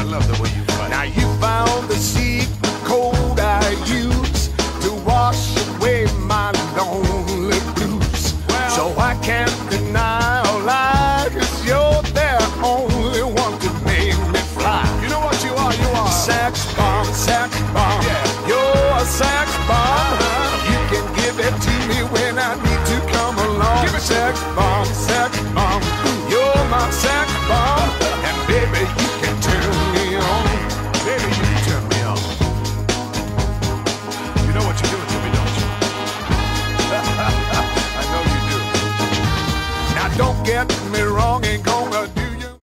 love the way you fight. Now you found the secret code I use to wash away my lonely blues. Well, so I can't deny or lie, 'cause you're the only one to make me fly. you know what you are? You are. Sex bomb, sex bomb. Yeah. You're a sex bomb. You can give it to me when I need to come along. Give it to sex bomb, sex bomb. You're my sex bomb. And baby, you can turn me on. Baby, you can turn me on. You know what you're doing to me, don't you? I know you do. Now don't get me wrong, ain't gonna